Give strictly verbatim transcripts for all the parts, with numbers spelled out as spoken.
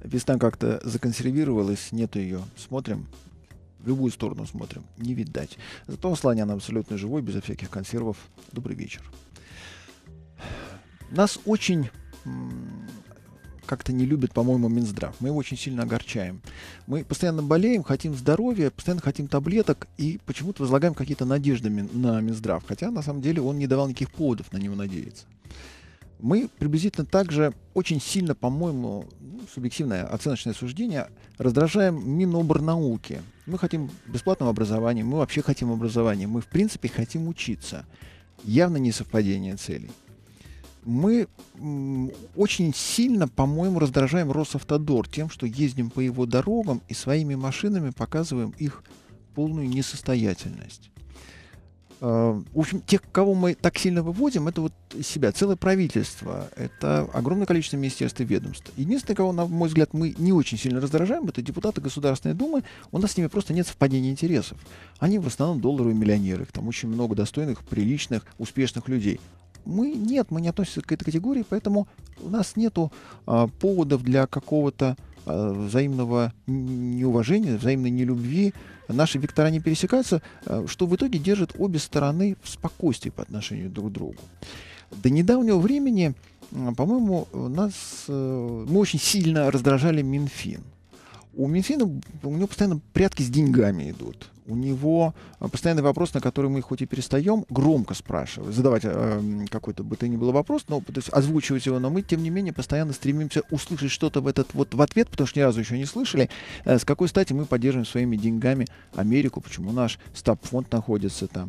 Весна как-то законсервировалась, нету ее. Смотрим, в любую сторону смотрим, не видать. Зато Асланян абсолютно живой, безо всяких консервов. Добрый вечер. Нас очень м, как-то не любит, по-моему, Минздрав. Мы его очень сильно огорчаем. Мы постоянно болеем, хотим здоровья, постоянно хотим таблеток и почему-то возлагаем какие-то надежды мин- на Минздрав. Хотя, на самом деле, он не давал никаких поводов на него надеяться. Мы приблизительно так же очень сильно, по-моему, ну, субъективное оценочное суждение, раздражаем Минобрнауки. Мы хотим бесплатного образования, мы вообще хотим образования, мы в принципе хотим учиться. Явно не совпадение целей. Мы м, очень сильно, по-моему, раздражаем Росавтодор тем, что ездим по его дорогам и своими машинами показываем их полную несостоятельность. В общем, тех, кого мы так сильно выводим, это вот из себя целое правительство, это огромное количество министерств и ведомств. Единственное, кого, на мой взгляд, мы не очень сильно раздражаем, это депутаты Государственной Думы. У нас с ними просто нет совпадения интересов. Они в основном долларовые миллионеры, там очень много достойных, приличных, успешных людей. Мы нет, мы не относимся к этой категории, поэтому у нас нету а, поводов для какого-то а, взаимного неуважения, взаимной нелюбви. Наши вектора не пересекаются, что в итоге держит обе стороны в спокойствии по отношению друг к другу. До недавнего времени, по-моему, нас, мы очень сильно раздражали Минфин. У Минфина, у него постоянно прятки с деньгами идут. У него постоянный вопрос, на который мы хоть и перестаем громко спрашивать, задавать э, какой-то бы то ни было вопрос, но, то есть озвучивать его, но мы, тем не менее, постоянно стремимся услышать что-то в этот вот в ответ, потому что ни разу еще не слышали, э, с какой стати мы поддерживаем своими деньгами Америку, почему наш стабфонд находится там.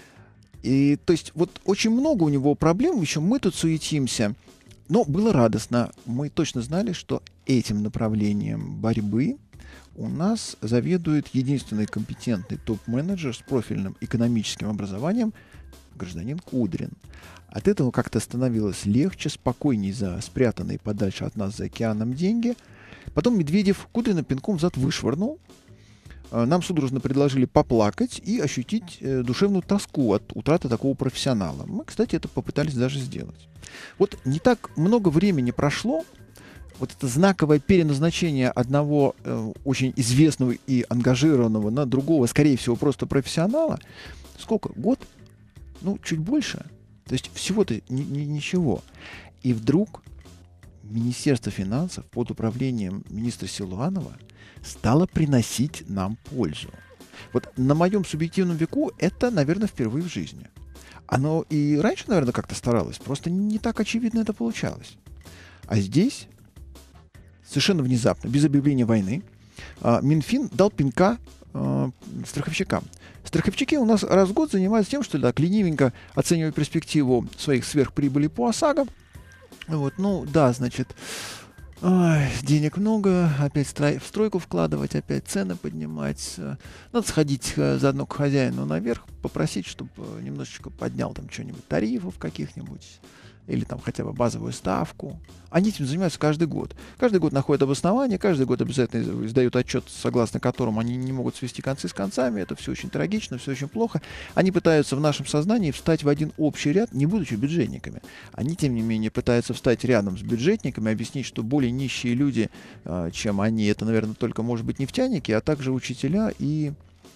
И, то есть, вот очень много у него проблем, еще мы тут суетимся. Но было радостно. Мы точно знали, что этим направлением борьбы у нас заведует единственный компетентный топ-менеджер с профильным экономическим образованием, гражданин Кудрин. От этого как-то становилось легче, спокойней за спрятанные подальше от нас за океаном деньги. Потом Медведев Кудрина пинком в зад вышвырнул. Нам судорожно предложили поплакать и ощутить э, душевную тоску от утраты такого профессионала. Мы, кстати, это попытались даже сделать. Вот не так много времени прошло, вот это знаковое переназначение одного э, очень известного и ангажированного на другого, скорее всего, просто профессионала. Сколько? Год? Ну, чуть больше. То есть всего-то ни- ни- ничего. И вдруг Министерство финансов под управлением министра Силуанова стало приносить нам пользу. Вот на моем субъективном веку это, наверное, впервые в жизни. Оно и раньше, наверное, как-то старалось, просто не так очевидно это получалось. А здесь, совершенно внезапно, без объявления войны, Минфин дал пинка страховщикам. Страховщики у нас раз в год занимаются тем, что так ленивенько оценивают перспективу своих сверхприбылей по ОСАГО. Вот, ну да, значит, ой, денег много, опять строй, в стройку вкладывать, опять цены поднимать. Надо сходить заодно к хозяину наверх, попросить, чтобы немножечко поднял там что-нибудь, тарифов каких-нибудь, или там хотя бы базовую ставку. Они этим занимаются каждый год. Каждый год находят обоснование, каждый год обязательно издают отчет, согласно которому они не могут свести концы с концами. Это все очень трагично, все очень плохо. Они пытаются в нашем сознании встать в один общий ряд, не будучи бюджетниками. Они, тем не менее, пытаются встать рядом с бюджетниками, объяснить, что более нищие люди, чем они, это, наверное, только, может быть, нефтяники, а также учителя и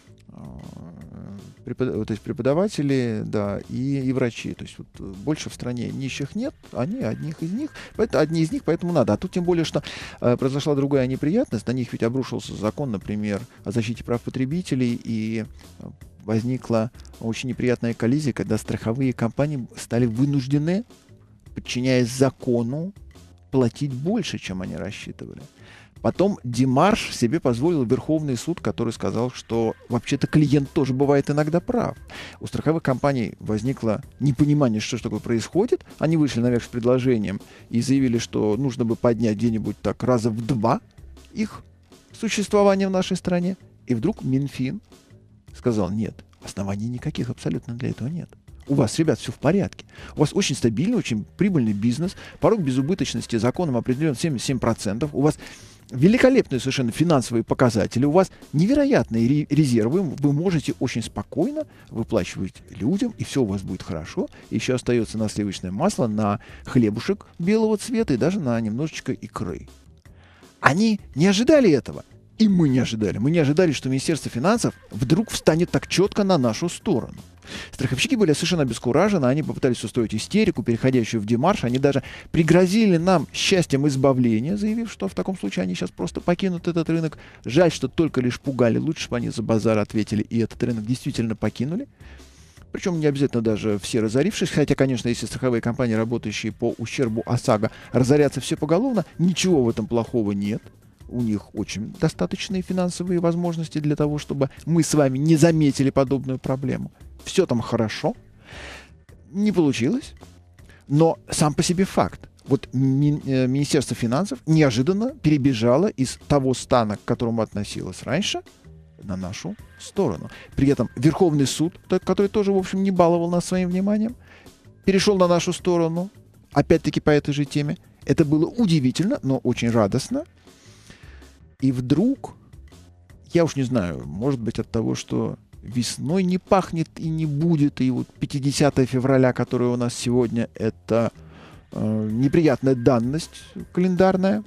препод... то есть преподаватели, да, и, и врачи. То есть вот больше в стране нищих нет, они одних из них, поэтому, одни из них, поэтому надо. А тут тем более, что э, произошла другая неприятность, на них ведь обрушился закон, например, о защите прав потребителей, и возникла очень неприятная коллизия, когда страховые компании стали вынуждены, подчиняясь закону, платить больше, чем они рассчитывали. Потом демарш себе позволил Верховный суд, который сказал, что вообще-то клиент тоже бывает иногда прав. У страховых компаний возникло непонимание, что же такое происходит. Они вышли наверх с предложением и заявили, что нужно бы поднять где-нибудь так раза в два их существование в нашей стране. И вдруг Минфин сказал: нет, оснований никаких абсолютно для этого нет. У вас, ребят, все в порядке. У вас очень стабильный, очень прибыльный бизнес. Порог безубыточности законом определен семьдесят семь процентов. У вас великолепные совершенно финансовые показатели. У вас невероятные резервы. Вы можете очень спокойно выплачивать людям, и все у вас будет хорошо. Еще остается на сливочное масло, на хлебушек белого цвета и даже на немножечко икры. Они не ожидали этого. И мы не ожидали. Мы не ожидали, что Министерство финансов вдруг встанет так четко на нашу сторону. Страховщики были совершенно обескуражены, они попытались устроить истерику, переходящую в демарш. Они даже пригрозили нам счастьем избавления, заявив, что в таком случае они сейчас просто покинут этот рынок. Жаль, что только лишь пугали. Лучше бы они за базар ответили и этот рынок действительно покинули. Причем не обязательно даже все разорившись. Хотя, конечно, если страховые компании, работающие по ущербу ОСАГО, разорятся все поголовно, ничего в этом плохого нет. У них очень достаточные финансовые возможности для того, чтобы мы с вами не заметили подобную проблему. Все там хорошо. Не получилось. Но сам по себе факт. Вот ми- Министерство финансов неожиданно перебежало из того стана, к которому относилось раньше, на нашу сторону. При этом Верховный суд, который тоже, в общем, не баловал нас своим вниманием, перешел на нашу сторону, опять-таки по этой же теме. Это было удивительно, но очень радостно. И вдруг, я уж не знаю, может быть от того, что весной не пахнет и не будет, и вот пятидесятое февраля, которое у нас сегодня, это э, неприятная данность календарная.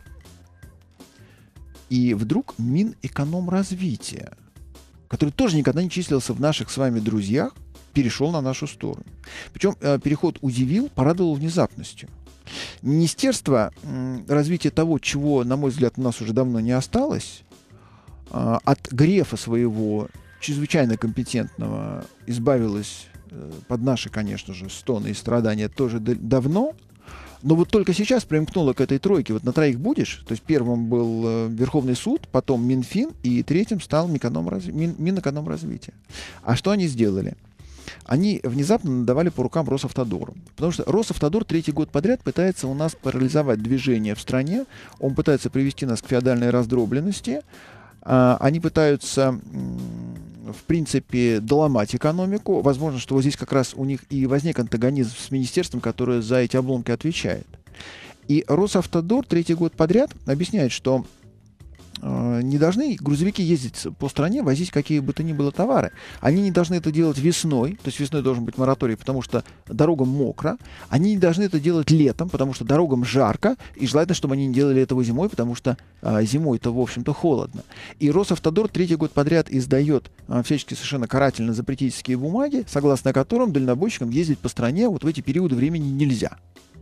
И вдруг Минэкономразвития, который тоже никогда не числился в наших с вами друзьях, перешел на нашу сторону. Причем э, переход удивил, порадовал внезапностью. Министерство м, развития того, чего, на мой взгляд, у нас уже давно не осталось, э, от грефа своего чрезвычайно компетентного избавилось э, под наши, конечно же, стоны и страдания тоже д- давно. Но вот только сейчас примкнуло к этой тройке. Вот на троих будешь. То есть первым был э, Верховный суд, потом Минфин, и третьим стал Минэкономразви... Мин... Минэкономразвития. А что они сделали? Они внезапно надавали по рукам Росавтодору. Потому что Росавтодор третий год подряд пытается у нас парализовать движение в стране. Он пытается привести нас к феодальной раздробленности. А, они пытаются, в принципе, доломать экономику. Возможно, что вот здесь как раз у них и возник антагонизм с министерством, которое за эти обломки отвечает. И Росавтодор третий год подряд объясняет, что э, не должны грузовики ездить по стране, возить какие бы то ни было товары. Они не должны это делать весной, то есть весной должен быть мораторий, потому что дорогам мокро. Они не должны это делать летом, потому что дорогам жарко, и желательно, чтобы они не делали этого зимой, потому что э, зимой-то, в общем-то, холодно. И Росавтодор третий год подряд издает э, всячески совершенно карательно-запретительские бумаги, согласно которым дальнобойщикам ездить по стране вот в эти периоды времени нельзя.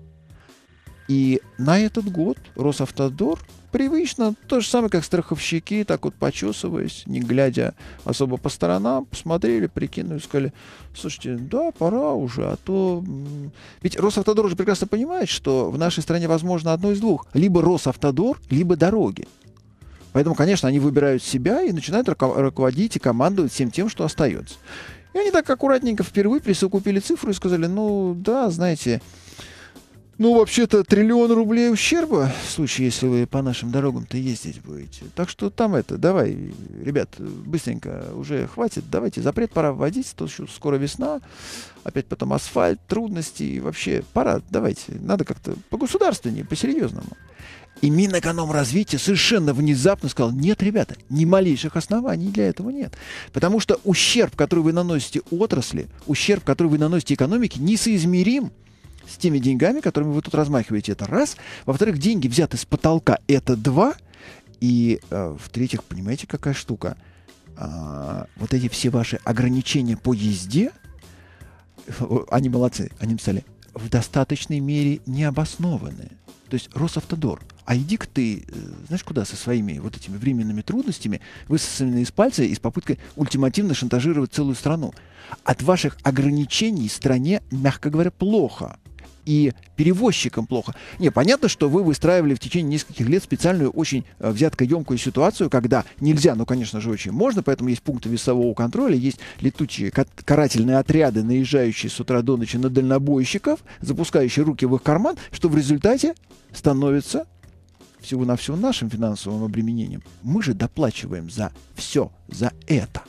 И на этот год Росавтодор привычно, то же самое, как страховщики, так вот почесываясь, не глядя особо по сторонам, посмотрели, прикинули, сказали: слушайте, да, пора уже, а то... Ведь Росавтодор уже прекрасно понимает, что в нашей стране возможно одно из двух. Либо Росавтодор, либо дороги. Поэтому, конечно, они выбирают себя и начинают руко- руководить и командовать всем тем, что остается. И они так аккуратненько впервые присовокупили цифру и сказали: ну да, знаете... Ну, вообще-то, триллион рублей ущерба, в случае, если вы по нашим дорогам-то ездить будете. Так что там это, давай, ребят, быстренько, уже хватит, давайте, запрет пора вводить, то еще скоро весна, опять потом асфальт, трудности, и вообще, пора, давайте, надо как-то по-государственнее, по-серьезному. И Минэкономразвития совершенно внезапно сказал: нет, ребята, ни малейших оснований для этого нет. Потому что ущерб, который вы наносите отрасли, ущерб, который вы наносите экономике, несоизмерим с теми деньгами, которыми вы тут размахиваете. Это раз. Во-вторых, деньги взяты с потолка. Это два. И э, в-третьих, понимаете, какая штука? А, вот эти все ваши ограничения по езде, они молодцы, они написали, в достаточной мере необоснованные. То есть Росавтодор, а иди-ка ты, знаешь, куда со своими вот этими временными трудностями, высосанными из пальца и с попыткой ультимативно шантажировать целую страну. От ваших ограничений стране, мягко говоря, плохо. И перевозчикам плохо. Не, понятно, что вы выстраивали в течение нескольких лет специальную, очень э, взяткоемкую ситуацию, когда нельзя, ну, конечно же, очень можно, поэтому есть пункты весового контроля, есть летучие карательные отряды, наезжающие с утра до ночи на дальнобойщиков, запускающие руки в их карман, что в результате становится всего-навсего нашим финансовым обременением. Мы же доплачиваем за все, за это.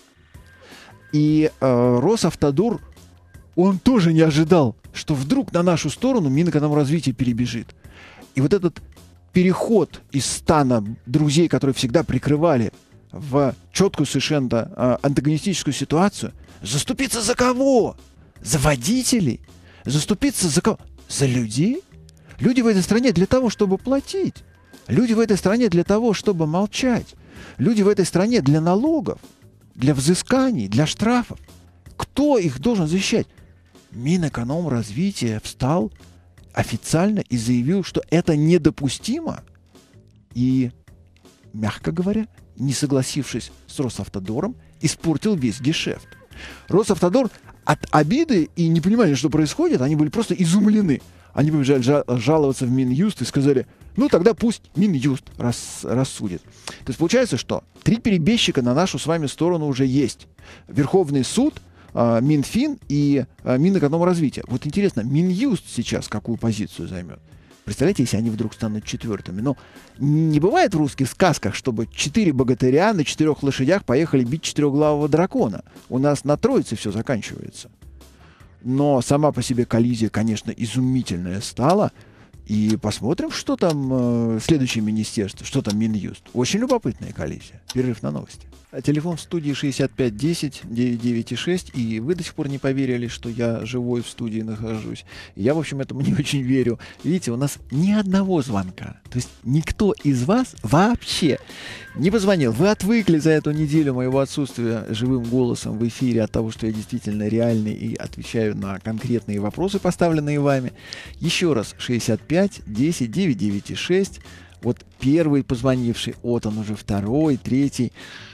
И э, Росавтодор, он тоже не ожидал, что вдруг на нашу сторону Минэкономразвития перебежит. И вот этот переход из стана друзей, которые всегда прикрывали, в четкую совершенно э, антагонистическую ситуацию, заступиться за кого? За водителей? Заступиться за кого? За людей? Люди в этой стране для того, чтобы платить. Люди в этой стране для того, чтобы молчать. Люди в этой стране для налогов, для взысканий, для штрафов. Кто их должен защищать? Минэкономразвития встал официально и заявил, что это недопустимо. И, мягко говоря, не согласившись с Росавтодором, испортил весь гешефт. Росавтодор от обиды и непонимания, что происходит, они были просто изумлены. Они побежали жаловаться в Минюст и сказали, ну тогда пусть Минюст рас, рассудит. То есть получается, что три перебежчика на нашу с вами сторону уже есть. Верховный суд, Минфин и Минэкономразвития. Вот интересно, Минюст сейчас какую позицию займет? Представляете, если они вдруг станут четвертыми? Но не бывает в русских сказках, чтобы четыре богатыря на четырех лошадях поехали бить четырехглавого дракона. У нас на Троице все заканчивается. Но сама по себе коллизия, конечно, изумительная стала. И посмотрим, что там э, следующее министерство, что там Минюст. Очень любопытная коллизия. Перерыв на новости. Телефон в студии шестьдесят пять десять девяносто девять шесть, и вы до сих пор не поверили, что я живой в студии нахожусь. Я, в общем, этому не очень верю. Видите, у нас ни одного звонка. То есть никто из вас вообще не позвонил. Вы отвыкли за эту неделю моего отсутствия живым голосом в эфире от того, что я действительно реальный и отвечаю на конкретные вопросы, поставленные вами. Еще раз, шестьдесят пять десять девяносто девять шесть. Вот первый позвонивший, вот он уже второй, третий.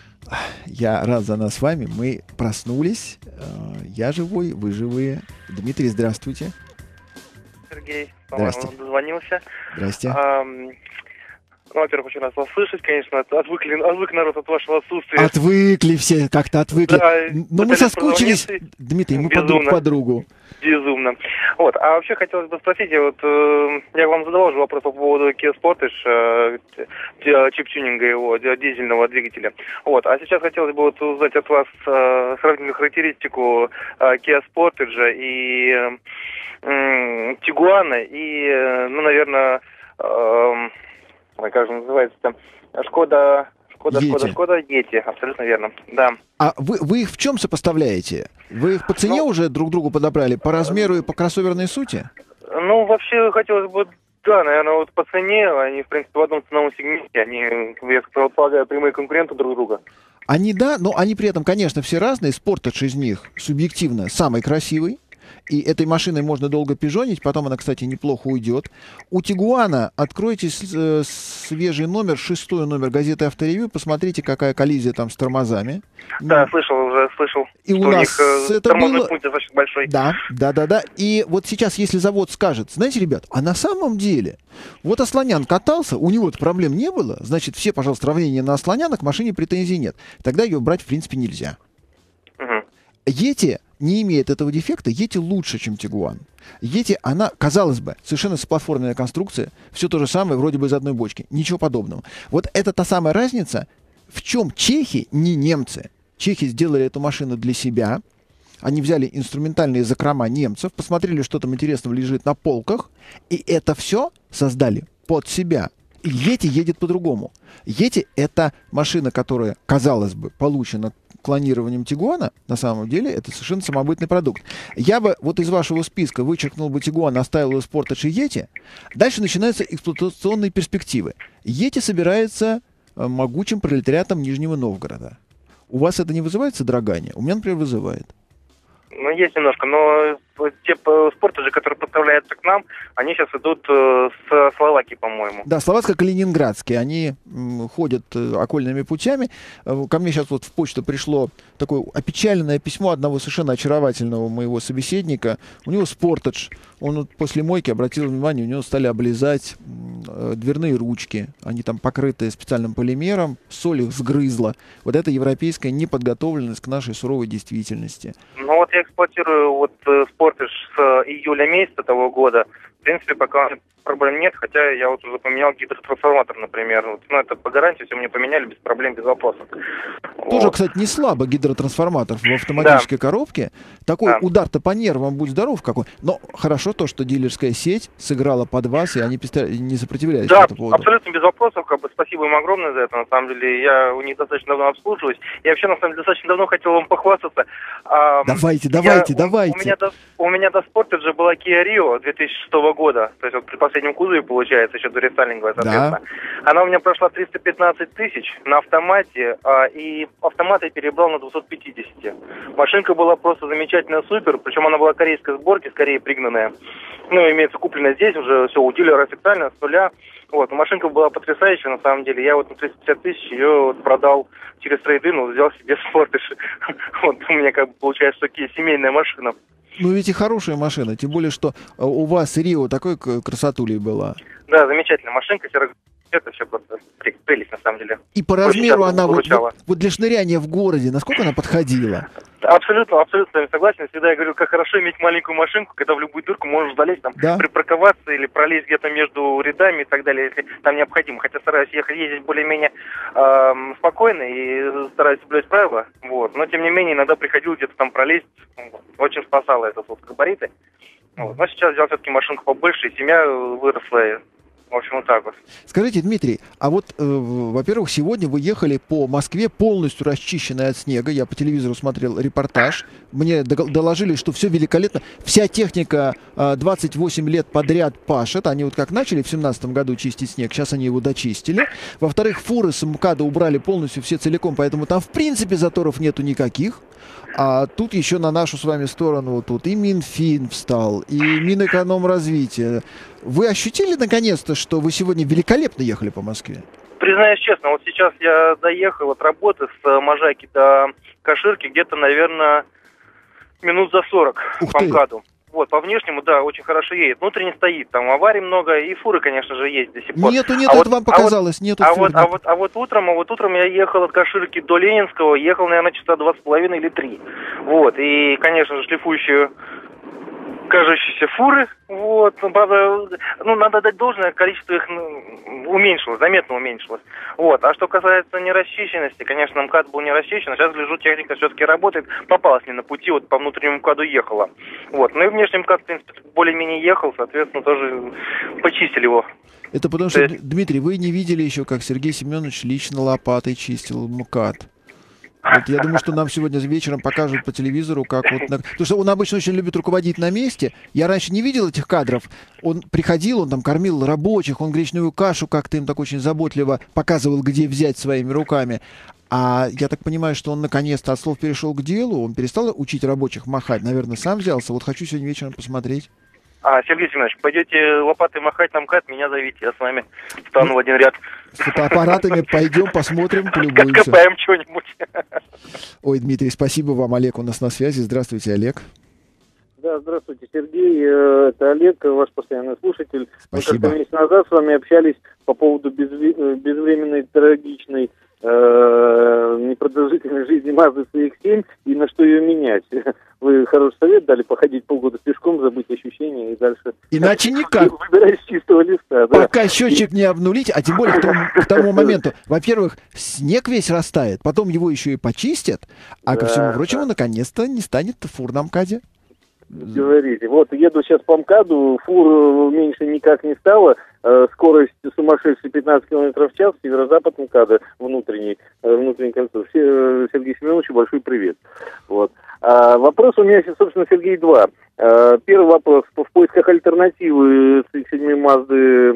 Я рад за нас с вами. Мы проснулись. Я живой, вы живые. Дмитрий, здравствуйте. Сергей, по-моему, дозвонился. Здрасте. А, ну, во-первых, очень раз вас слышать, конечно. Отвыкли, отвык народ от вашего отсутствия. Отвыкли все, как-то отвыкли. Да, но мы соскучились. Дмитрий, мы подруг по другу. Безумно. Вот. А вообще хотелось бы спросить, я вот э, я вам задавал уже вопрос по поводу Kia Sportage, э, чип-тюнинга его, дизельного двигателя. Вот. А сейчас хотелось бы вот узнать от вас э, сравнительную характеристику э, Kia Sportage и э, Тигуана и, э, ну, наверное, э, как же называется там, Шкода... Шкода, Йети. Шкода, Шкода, Йети, абсолютно верно, да. А вы, вы их в чем сопоставляете? Вы их по цене ну, уже друг другу подобрали, по размеру и по кроссоверной сути? Ну, вообще, хотелось бы, да, наверное, вот по цене, они, в принципе, в одном ценовом сегменте, они, я предполагаю, прямые конкуренты друг друга. Они, да, но они при этом, конечно, все разные. Sportage из них субъективно самый красивый. И этой машиной можно долго пижонить, потом она, кстати, неплохо уйдет. У Тигуана откройте свежий номер, шестой номер газеты «Авторевью», посмотрите, какая коллизия там с тормозами. Да, ну, слышал уже, слышал. И у нас у это было... путь достаточно большой. Да, да, да, да. И вот сейчас, если завод скажет, знаете, ребят, а на самом деле, вот Асланян катался, у него-то проблем не было, значит, все, пожалуйста, равнения на Асланяна, к машине претензий нет. Тогда ее брать, в принципе, нельзя. Угу. Йети не имеет этого дефекта, Йети лучше, чем Тигуан. Йети, она, казалось бы, совершенно сплатформенная конструкция, все то же самое, вроде бы из одной бочки, ничего подобного. Вот это та самая разница, в чем чехи не немцы. Чехи сделали эту машину для себя, они взяли инструментальные закрома немцев, посмотрели, что там интересного лежит на полках, и это все создали под себя. И Йети едет по-другому. Йети — это машина, которая, казалось бы, получена клонированием Тигуана. На самом деле это совершенно самобытный продукт. Я бы вот из вашего списка вычеркнул бы Тигуан, оставил Sportage и Йети. Дальше начинаются эксплуатационные перспективы. Йети собирается могучим пролетариатом Нижнего Новгорода. У вас это не вызывает содрогания? У меня, например, вызывает. Ну, есть немножко, но те Sportage, которые поставляются к нам, они сейчас идут с Словакии, по-моему. Да, словацко-калининградские. Они м, ходят э, окольными путями. Э, ко мне сейчас вот в почту пришло такое опечаленное письмо одного совершенно очаровательного моего собеседника. У него Sportage. Он вот после мойки обратил внимание, у него стали облезать э, дверные ручки. Они там покрыты специальным полимером, соль их сгрызла. Вот это европейская неподготовленность к нашей суровой действительности. Ну вот я эксплуатирую вот Sportage с июля месяца того года. В принципе, пока проблем нет, хотя я вот уже поменял гидротрансформатор, например. Вот, ну, это по гарантии все мне поменяли без проблем, без вопросов. Тоже, вот. Кстати, не слабо гидротрансформатор в автоматической да. коробке. Такой да. удар-то по нервам, будь здоров какой. Но хорошо то, что дилерская сеть сыграла под вас, и они не сопротивлялись да, по этому поводу. Абсолютно без вопросов. Как бы, спасибо им огромное за это, на самом деле. Я у них достаточно давно обслуживаюсь. Я вообще, на самом деле, достаточно давно хотел вам похвастаться. Давайте, давайте, я, давайте. У, у, меня, У меня до Sportage была Kia Rio две тысячи шестого года, то есть вот при последнем кузове, получается, еще до рестайлинговая, соответственно. Да. Она у меня прошла триста пятнадцать тысяч на автомате, а, и автомат я перебрал на двести пятьдесят. Машинка была просто замечательная, супер, причем она была корейской сборки, скорее пригнанная. Ну, имеется купленная здесь уже, все, у дилера официально, с нуля. Вот, машинка была потрясающая, на самом деле. Я вот на триста пятьдесят тысяч ее вот продал через трейд-ин, вот, взял себе Sportage. Вот, у меня как бы получается такие семейная машина. Ну ведь и хорошая машина, тем более, что у вас Рио такой красотулей была. Да, замечательная машинка, это все просто прелесть на самом деле. И по размеру она вот, вот, вот для шныряния в городе, насколько она подходила? Абсолютно, абсолютно согласен. Всегда я говорю, как хорошо иметь маленькую машинку, когда в любую дырку можешь залезть, там, да? припарковаться или пролезть где-то между рядами и так далее, если там необходимо. Хотя стараюсь ехать, ездить более-менее э, спокойно и стараюсь соблюдать правила. Вот. Но, тем не менее, иногда приходилось где-то там пролезть. Очень спасало это вот габариты. Вот. Но сейчас взял все-таки машинку побольше, и семья выросла. В общем, вот так вот. Скажите, Дмитрий, а вот, э, во-первых, сегодня вы ехали по Москве полностью расчищенной от снега. Я по телевизору смотрел репортаж. Мне доложили, что все великолепно. Вся техника э, двадцать восемь лет подряд пашет. Они вот как начали в семнадцатом году чистить снег, сейчас они его дочистили. Во-вторых, фуры с МКАДа убрали полностью все целиком, поэтому там в принципе заторов нету никаких. А тут еще на нашу с вами сторону тут и Минфин встал, и Минэкономразвитие. Вы ощутили наконец-то, что вы сегодня великолепно ехали по Москве? Признаюсь честно, вот сейчас я доехал от работы с Можайки до Каширки где-то, наверное, минут за сорок по МКАДу. Вот, по внешнему, да, очень хорошо едет. Внутренне стоит, там аварий много, и фуры, конечно же, есть до сих пор. Нету, нет, а это вот, вам показалось, а нету а фур. Вот, а, вот, а вот утром, а вот утром я ехал от Каширки до Ленинского, ехал, наверное, часа два с половиной или три. Вот, и, конечно же, шлифующие кажущиеся фуры, вот, ну, правда, ну, надо дать должное, количество их ну, уменьшилось, заметно уменьшилось, вот, а что касается нерасчищенности, конечно, МКАД был не расчищен, сейчас, гляжу, техника все-таки работает, попалась мне на пути, вот, по внутреннему МКАДу ехала, вот, ну, и внешний МКАД, в принципе, более-менее ехал, соответственно, тоже почистили его. Это потому что, есть... Дмитрий, вы не видели еще, как Сергей Семенович лично лопатой чистил МКАД. Вот я думаю, что нам сегодня вечером покажут по телевизору, как вот... Потому что он обычно очень любит руководить на месте. Я раньше не видел этих кадров. Он приходил, он там кормил рабочих, он гречневую кашу как-то им так очень заботливо показывал, где взять своими руками. А я так понимаю, что он наконец-то от слов перешел к делу, он перестал учить рабочих махать, наверное, сам взялся. Вот хочу сегодня вечером посмотреть. А, Сергей Семенович, пойдете лопатой махать на МКАД, меня зовите, я с вами встану в один ряд. С фотоаппаратами пойдем, посмотрим, полюбуемся. Копаем что-нибудь. Ой, Дмитрий, спасибо вам. Олег у нас на связи. Здравствуйте, Олег. Да, здравствуйте, Сергей. Это Олег, ваш постоянный слушатель. Спасибо. Мы как-то месяц назад с вами общались по поводу безвременной трагичной э, непродолжительной жизни Mazda си икс семь и на что ее менять. Вы хороший совет дали походить полгода пешком, забыть ощущения и дальше... Иначе никак. Выбирать с чистого листа, да. Пока счетчик не обнулить, а тем более к тому, к тому моменту, во-первых, снег весь растает, потом его еще и почистят, а ко всему прочему, наконец-то не станет фур на МКАДе. Говорите. Вот, еду сейчас по МКАДу, фур меньше никак не стало, э, скорость сумасшедшая пятнадцать километров в час, северо-запад МКАДа, внутренний, э, внутренний концов. Все, Сергею Семеновичу большой привет. Вот. А вопрос у меня, собственно, Сергей, два. А, первый вопрос. В поисках альтернативы си икс семь Mazda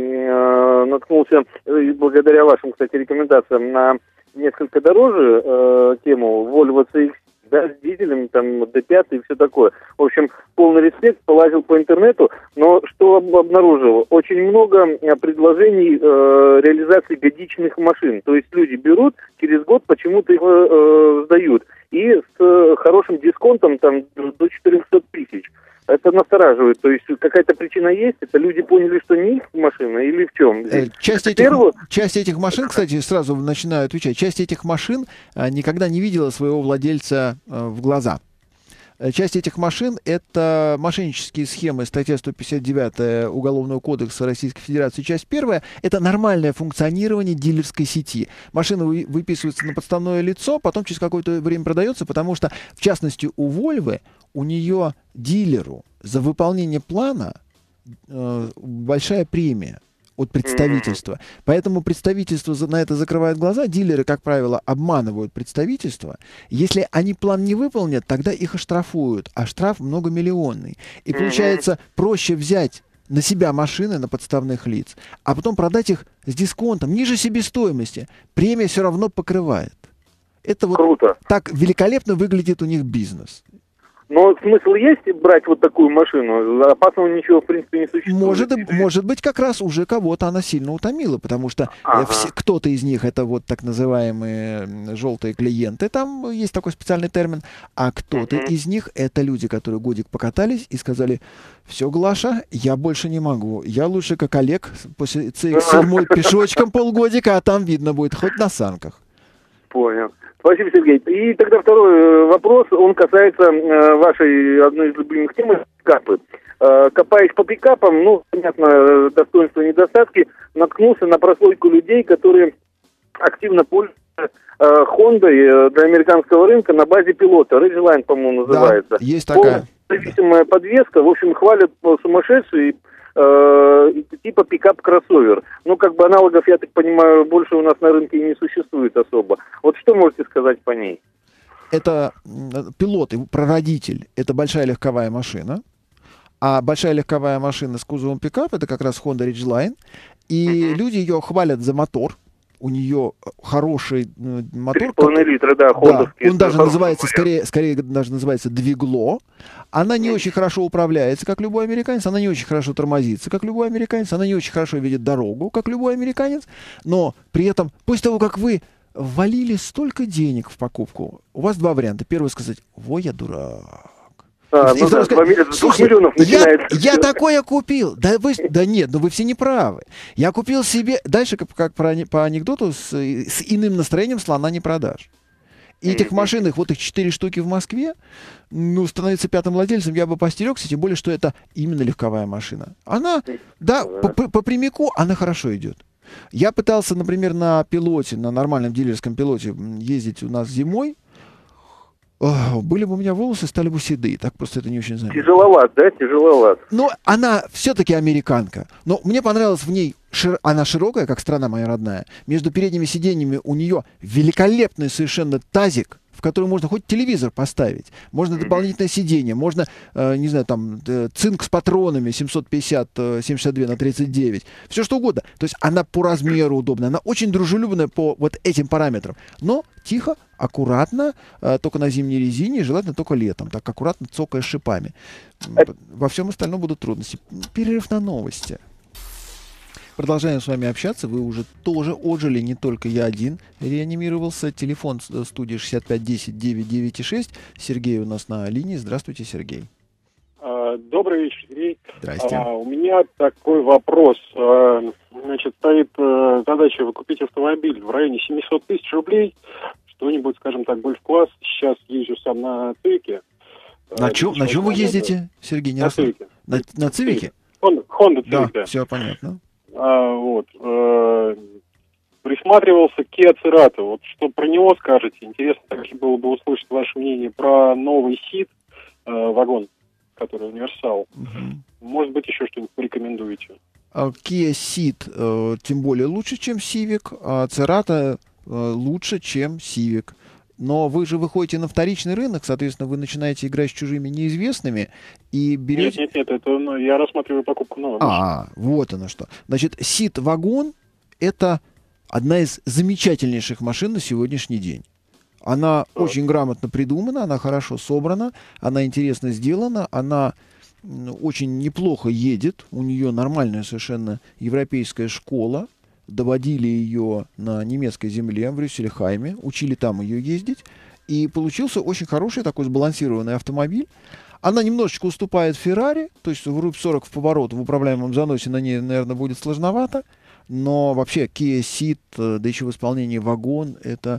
э, наткнулся, э, благодаря вашим, кстати, рекомендациям, на несколько дороже э, тему Volvo си икс, да, с дизелем, там, дэ пять и все такое. В общем, полный респект, полазил по интернету, но что обнаружил? Очень много предложений э, реализации годичных машин. То есть люди берут, через год почему-то их э, сдают. И с э, хорошим дисконтом, там, до четыреста тысяч. Это настораживает. То есть какая-то причина есть? Это люди поняли, что не их машина или в чем? Часть этих, Первую... часть этих машин, кстати, сразу начинаю отвечать, часть этих машин а, никогда не видела своего владельца а, в глаза. Часть этих машин — это мошеннические схемы, статья сто пятьдесят девять Уголовного кодекса Российской Федерации, часть первая. Это нормальное функционирование дилерской сети. Машина выписывается на подставное лицо, потом через какое-то время продается, потому что, в частности, у Volvo, у нее дилеру за выполнение плана э, большая премия. от представительства. Mm-hmm. Поэтому представительство на это закрывает глаза. Дилеры, как правило, обманывают представительство. Если они план не выполнят, тогда их оштрафуют. А штраф многомиллионный. И mm-hmm. получается, проще взять на себя машины, на подставных лиц, а потом продать их с дисконтом, ниже себестоимости. Премия все равно покрывает. Это вот Круто. Так великолепно выглядит у них бизнес. Но смысл есть брать вот такую машину? Опасного ничего, в принципе, не существует. Может, может быть, как раз уже кого-то она сильно утомила, потому что ага. все, кто-то из них это вот так называемые желтые клиенты, там есть такой специальный термин, а кто-то uh-huh. из них это люди, которые годик покатались и сказали: все, Глаша, я больше не могу, я лучше как Олег после цэ икс семь пешочком полгодика, а там видно будет, хоть на санках. Понял. Спасибо, Сергей. И тогда второй вопрос, он касается э, вашей одной из любимых тем, пикапы. Э, копаясь по пикапам, ну, понятно, достоинства и недостатки, наткнулся на прослойку людей, которые активно пользуются э, Honda для американского рынка на базе пилота. Ridgeline, по-моему, называется. Да, есть такая. Зависимая подвеска, в общем, хвалят сумасшедшие, э, типа пикап-кроссовер. Ну, как бы аналогов, я так понимаю, больше у нас на рынке и не существует особо. Вот что можете сказать по ней? Это пилот, прародитель, это большая легковая машина. А большая легковая машина с кузовом пикап, это как раз Honda Ridgeline. И uh-huh. люди ее хвалят за мотор. У нее хороший мотор. три с половиной литра, да, хондовский. Да, он даже называется, скорее, скорее даже называется двигло. Она не очень хорошо управляется, как любой американец. Она не очень хорошо тормозится, как любой американец. Она не очень хорошо видит дорогу, как любой американец. Но при этом, после того, как вы ввалили столько денег в покупку, у вас два варианта. Первый сказать: во, я дурак. А, ну да, сказать, слушай, я, я такое купил. Да, вы, да нет, ну вы все неправы. Я купил себе... Дальше, как, как по, по анекдоту, с, с иным настроением слона не продашь. И этих машин, их вот их четыре штуки в Москве, ну, становиться пятым владельцем я бы постерегся, тем более, что это именно легковая машина. Она, да, по, по, по прямику она хорошо идет. Я пытался, например, на пилоте, на нормальном дилерском пилоте ездить у нас зимой. О, были бы у меня волосы, стали бы седые. Так просто это не очень заметно. Тяжеловат, да? Тяжеловат. Но она все-таки американка. Но мне понравилось в ней... Шир... Она широкая, как страна моя родная. Между передними сиденьями у нее великолепный совершенно тазик, в который можно хоть телевизор поставить. Можно дополнительное сиденье. Можно, э, не знаю, там, э, цинк с патронами семьсот пятьдесят, э, семь шестьдесят два на тридцать девять. Все что угодно. То есть она по размеру удобная. Она очень дружелюбная по вот этим параметрам. Но тихо, аккуратно, э, только на зимней резине, желательно только летом. Так аккуратно цокая шипами. Во всем остальном будут трудности. Перерыв на новости. Продолжаем с вами общаться. Вы уже тоже отжили, не только я один реанимировался. Телефон студии шестьдесят пять десять девять девять шесть. Сергей у нас на линии. Здравствуйте, Сергей. Добрый вечер, Сергей. Здрасте. А, у меня такой вопрос. А, значит, стоит а, задача выкупить автомобиль в районе семьсот тысяч рублей. Что-нибудь, скажем так, гольф-класс. Сейчас езжу сам на Цивике. На, а, чем, на чем вы ездите, Сергей? Не на Цивике. На, на Цивике? Honda Civic. Да, все понятно. А, вот. А, присматривался Kia Cerato. Вот что про него скажете? Интересно также было бы услышать ваше мнение про новый Ceed, а, вагон, который универсал. Угу. Может быть, еще что-нибудь порекомендуете? Kia Ceed э, тем более лучше, чем Civic, а Cerato э, лучше, чем Civic. Но вы же выходите на вторичный рынок, соответственно, вы начинаете играть с чужими неизвестными и берете... Нет, нет, нет, это ну, я рассматриваю покупку нового. А, вот оно что. Значит, Ceed вагон — это одна из замечательнейших машин на сегодняшний день. Она да. очень грамотно придумана, она хорошо собрана, она интересно сделана, она очень неплохо едет, у нее нормальная совершенно европейская школа. Доводили ее на немецкой земле, в Рюссельхайме, учили там ее ездить, и получился очень хороший такой сбалансированный автомобиль. Она немножечко уступает Феррари, то есть в рубь сорок в поворот в управляемом заносе на ней, наверное, будет сложновато, но вообще Kia Ceed, да еще в исполнении вагон, это...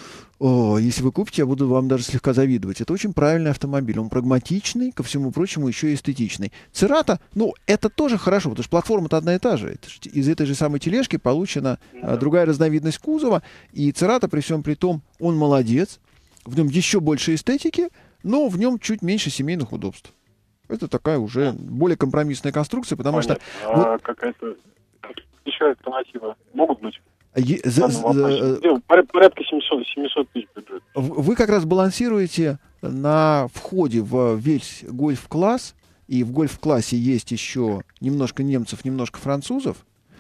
О, если вы купите, я буду вам даже слегка завидовать. Это очень правильный автомобиль. Он прагматичный, ко всему прочему, еще и эстетичный. Церата, ну, это тоже хорошо, потому что платформа-то одна и та же. Это, из этой же самой тележки получена а, другая разновидность кузова. И Церата, при всем при том, он молодец. В нем еще больше эстетики, но в нем чуть меньше семейных удобств. Это такая уже более компромиссная конструкция, потому Понятно. что... А вот, какая-то... еще альтернативы могут быть? Е- за- за- Порядка семьсот тысяч бюджет. Вы как раз балансируете на входе в весь гольф-класс, и в гольф-классе есть еще немножко немцев, немножко французов,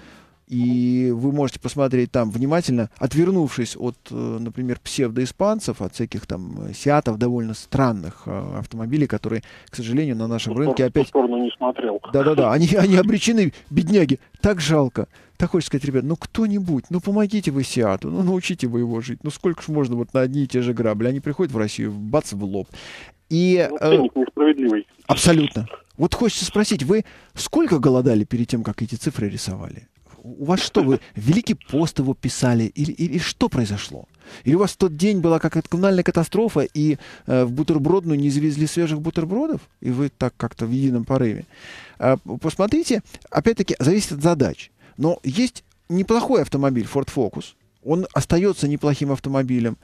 и вы можете посмотреть там внимательно, отвернувшись от, например, псевдоиспанцев, от всяких там сиатов, довольно странных э, автомобилей, которые, к сожалению, на нашем В рынке сторону, опять... В сторону не смотрел. Да-да-да, они, они обречены, бедняги. Так жалко. Так хочется сказать, ребят, ну кто-нибудь, ну помогите вы Сиату, ну научите вы его жить. Ну сколько ж можно вот на одни и те же грабли. Они приходят в Россию, бац, в лоб. И, ну, ценник э, несправедливый. Абсолютно. Вот хочется спросить, вы сколько голодали перед тем, как эти цифры рисовали? У вас что, вы Великий пост его писали? Или, или что произошло? Или у вас в тот день была какая-то коммунальная катастрофа, и э, в бутербродную не завезли свежих бутербродов? И вы так как-то в едином порыве. Э, посмотрите, опять-таки, зависит от задач. Но есть неплохой автомобиль Ford Focus. Он остается неплохим автомобилем.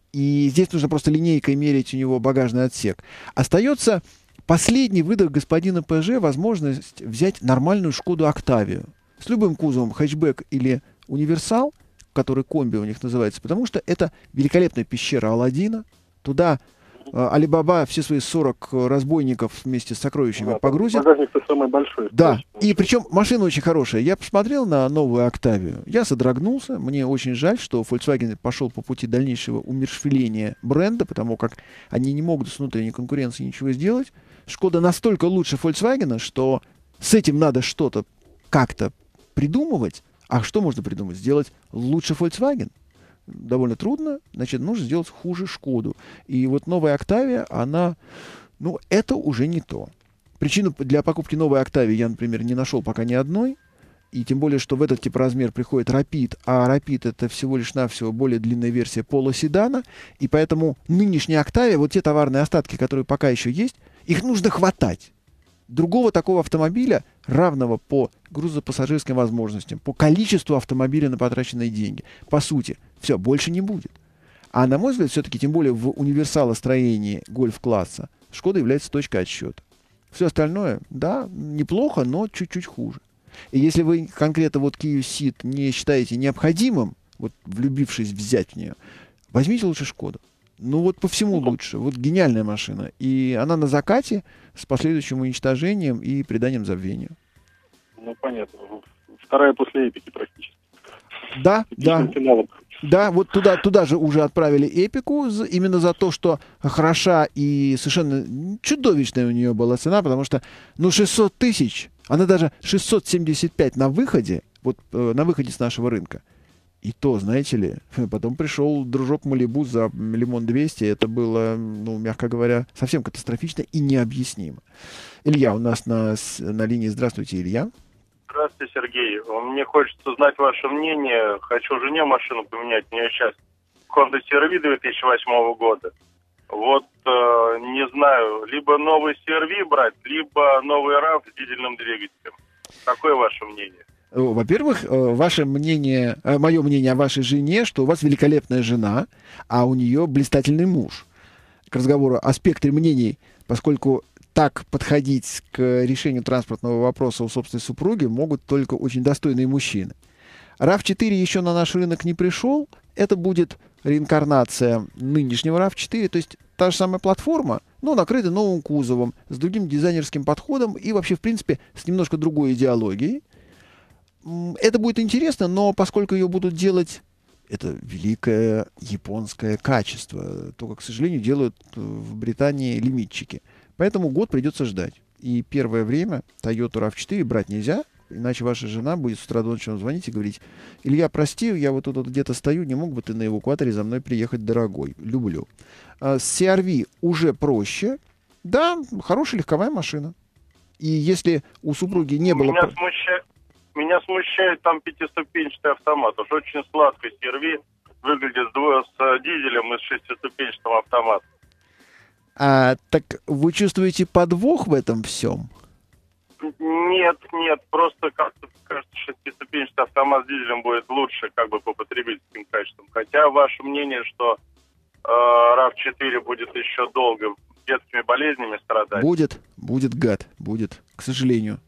И здесь нужно просто линейкой мерить у него багажный отсек. Остается последний выдох господина ПЖ, возможность взять нормальную Шкоду Октавию. С любым кузовом, хэтчбэк или универсал, который комби у них называется, потому что это великолепная пещера Аладдина. Туда э, Алибаба все свои сорок разбойников вместе с сокровищами да, погрузит. Багажник-то самый большой. Да, и причем машина очень хорошая. Я посмотрел на новую Октавию, я содрогнулся. Мне очень жаль, что Volkswagen пошел по пути дальнейшего умерщвления бренда, потому как они не могут с внутренней конкуренцией ничего сделать. Шкода настолько лучше Volkswagen, что с этим надо что-то как-то придумывать. А что можно придумать? Сделать лучше Volkswagen? Довольно трудно. Значит, нужно сделать хуже Шкоду. И вот новая Октавия, она... Ну, это уже не то. Причину для покупки новой Октавии я, например, не нашел пока ни одной. И тем более, что в этот тип размер приходит Rapid, а Rapid это всего лишь навсего более длинная версия полуседана. И поэтому нынешняя Октавия, вот те товарные остатки, которые пока еще есть, их нужно хватать. Другого такого автомобиля, равного по грузопассажирским возможностям, по количеству автомобиля на потраченные деньги, по сути, все, больше не будет. А на мой взгляд, все-таки, тем более в универсалостроении гольф-класса, Шкода является точкой отсчета. Все остальное, да, неплохо, но чуть-чуть хуже. И если вы конкретно вот Kia Ceed не считаете необходимым, вот влюбившись взять в нее, возьмите лучше Шкоду. Ну вот по всему лучше. Вот гениальная машина. И она на закате с последующим уничтожением и приданием забвению. Ну понятно. Вторая после Эпики практически. Да, да. Да, вот туда, туда же уже отправили Эпику именно за то, что хороша и совершенно чудовищная у нее была цена, потому что, ну, шестьсот тысяч, она даже шестьсот семьдесят пять на выходе, вот э, на выходе с нашего рынка. И то, знаете ли, потом пришел дружок Малибу за миллион двести. Это было, ну, мягко говоря, совсем катастрофично и необъяснимо. Илья у нас на, на линии. Здравствуйте, Илья. Здравствуйте, Сергей. Мне хочется знать ваше мнение. Хочу жене машину поменять. У нее сейчас Honda си ар ви две тысячи восьмого года. Вот, э, не знаю, либо новый си ар ви брать, либо новый рав с дизельным двигателем. Какое ваше мнение? Во-первых, ваше мнение, мое мнение о вашей жене, что у вас великолепная жена, а у нее блистательный муж. К разговору о спектре мнений, поскольку так подходить к решению транспортного вопроса у собственной супруги могут только очень достойные мужчины. рав четыре еще на наш рынок не пришел. Это будет реинкарнация нынешнего рав четыре, то есть та же самая платформа, но накрыта новым кузовом, с другим дизайнерским подходом и вообще, в принципе, с немножко другой идеологией. Это будет интересно, но поскольку ее будут делать, это великое японское качество, только, к сожалению, делают в Британии лимитчики. Поэтому год придется ждать. И первое время Toyota рав четыре брать нельзя, иначе ваша жена будет с утра до ночи звонить и говорить: Илья, прости, я вот тут вот где-то стою, не мог бы ты на эвакуаторе за мной приехать, дорогой? Люблю. С си ар ви уже проще. Да, хорошая легковая машина. И если у супруги не было... Меня смущает... Меня смущает там пятиступенчатый автомат. Уж очень сладко си ар ви выглядит с, дво... с дизелем и с шестиступенчатым автоматом. А, так вы чувствуете подвох в этом всем? Нет, нет. Просто как-то кажется, шестиступенчатый автомат с дизелем будет лучше как бы по потребительским качествам. Хотя ваше мнение, что э, рав четыре будет еще долго детскими болезнями страдать. Будет, будет, гад, будет, к сожалению. А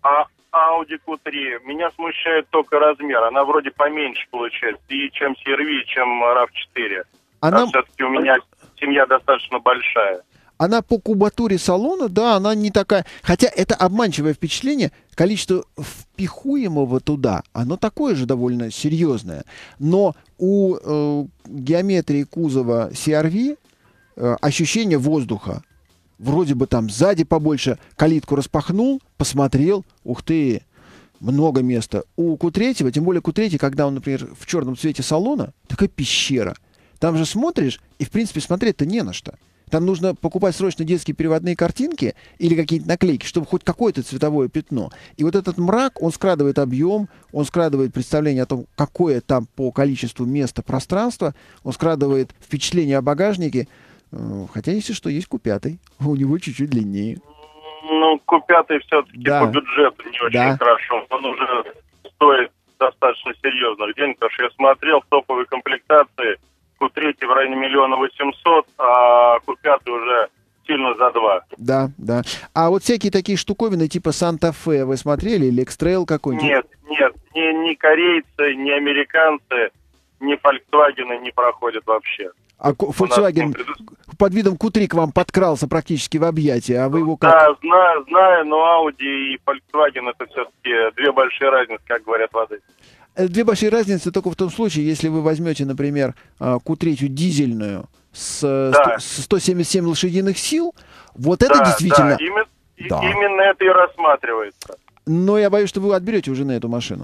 Audi кью три. Меня смущает только размер. Она вроде поменьше получается, и чем си ар ви, чем рав четыре. Она... А все-таки у меня семья достаточно большая. Она по кубатуре салона, да, она не такая... Хотя это обманчивое впечатление, количество впихуемого туда, оно такое же довольно серьезное. Но у э, геометрии кузова си ар ви э, ощущение воздуха. Вроде бы там сзади побольше, калитку распахнул, посмотрел, ух ты, много места. У кью три, тем более кью три, когда он, например, в черном цвете салона, такая пещера. Там же смотришь, и в принципе смотреть-то не на что. Там нужно покупать срочно детские переводные картинки или какие-то наклейки, чтобы хоть какое-то цветовое пятно. И вот этот мрак, он скрадывает объем, он скрадывает представление о том, какое там по количеству места пространство, он скрадывает впечатление о багажнике. Хотя, если что, есть кью пять, у него чуть-чуть длиннее. Ну, кью пять все-таки да. по бюджету не очень да. хорошо. Он уже стоит достаточно серьезных денег, потому что я смотрел в топовой комплектации кью три в районе миллиона восемьсот, а кью пять уже сильно за два. Да, да. А вот всякие такие штуковины типа Санта-Фе вы смотрели или Экстрейл какой-нибудь? Нет, нет, ни, ни корейцы, ни американцы, ни Volkswagen не проходят вообще. А Volkswagen под видом кью три к вам подкрался практически в объятия, а вы его как? Да, знаю, знаю, но Audi и Volkswagen это все-таки две большие разницы, как говорят воды. Две большие разницы только в том случае, если вы возьмете, например, кью три дизельную с, да. с сто семьдесят семь лошадиных сил, вот да, это действительно... Да, именно, да. именно это и рассматривается. Но я боюсь, что вы отберете уже на эту машину.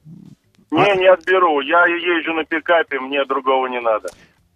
Не, а... не отберу. Я езжу на пикапе, мне другого не надо.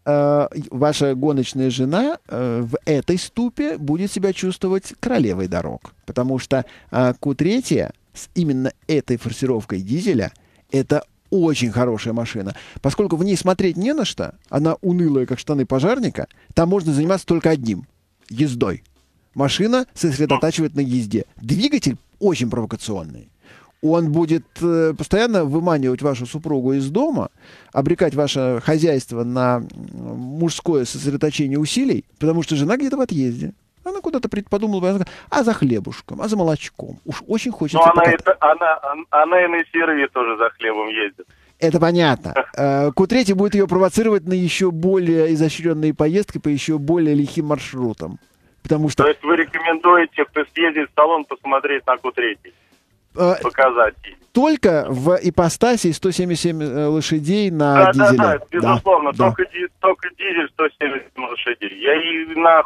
Ваша гоночная жена в этой ступе будет себя чувствовать королевой дорог. Потому что кью три с именно этой форсировкой дизеля это очень хорошая машина. Поскольку в ней смотреть не на что, она унылая, как штаны пожарника, там можно заниматься только одним — ездой. Машина сосредотачивает на езде. Двигатель очень провокационный. Он будет э, постоянно выманивать вашу супругу из дома, обрекать ваше хозяйство на мужское сосредоточение усилий, потому что жена где-то в отъезде. Она куда-то подумала, а за хлебушком, а за молочком. Уж очень хочется. Но она, это, она, она и на си ар ви тоже за хлебом ездит. Это понятно. кью три будет ее провоцировать на еще более изощренные поездки по еще более лихим маршрутам. Потому что... То есть вы рекомендуете съездить в салон, посмотреть на кью три? Показать. Только в ипостаси сто семьдесят семь лошадей на да, дизеле. Да, да, безусловно. Да, только, да. только дизель сто семьдесят семь лошадей. Я и на,